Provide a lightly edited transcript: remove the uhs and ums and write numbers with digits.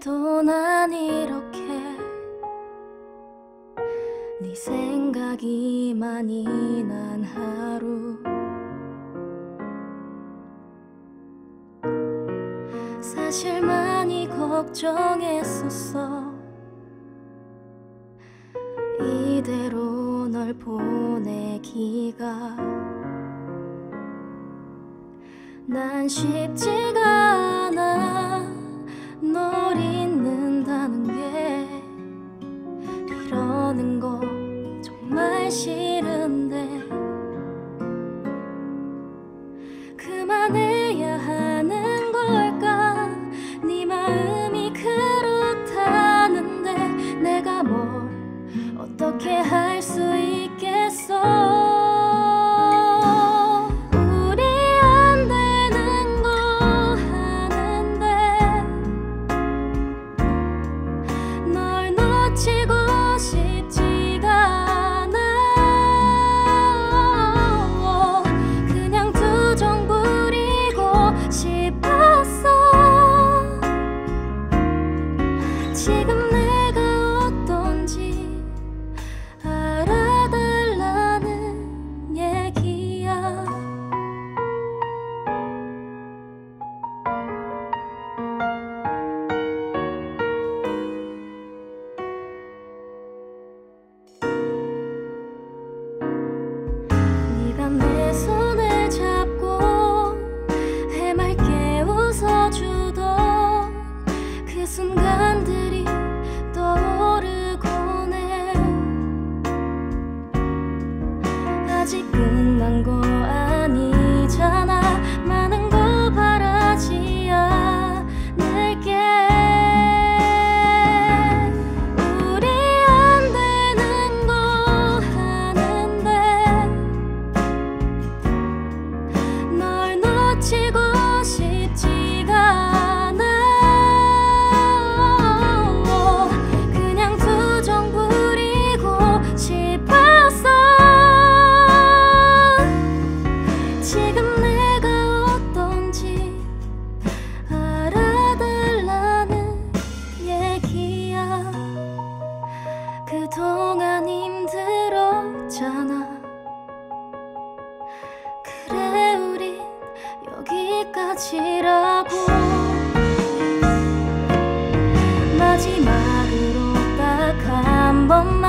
오늘도 난 이렇게 네 생각이 많이 난 하루. 사실 많이 걱정했었어. 이대로 널 보내기가 난 쉽지가 않아. 널 잊는다는 게 이러는 거 정말 싫은데 그만해야 하는 걸까? 네 마음이 그렇다는데 내가 뭘 어떻게 할 수 있겠어? 지금 내가 어떤지 알아달라는 얘기야. 네가 내 손을 잡고 해맑게 웃어주던 그 순간들이 떠오르곤 해. 아직 끝난 거 아니잖아. 많은 거 바라지 않을게. 우리 안 되는 거 아는데 널 놓치고 싶지가 않아. 지금 내가 어떤지 알아달라는 얘기야. 그동안 힘들었잖아. 그래 우린 여기까지라고. 마지막으로 딱 한 번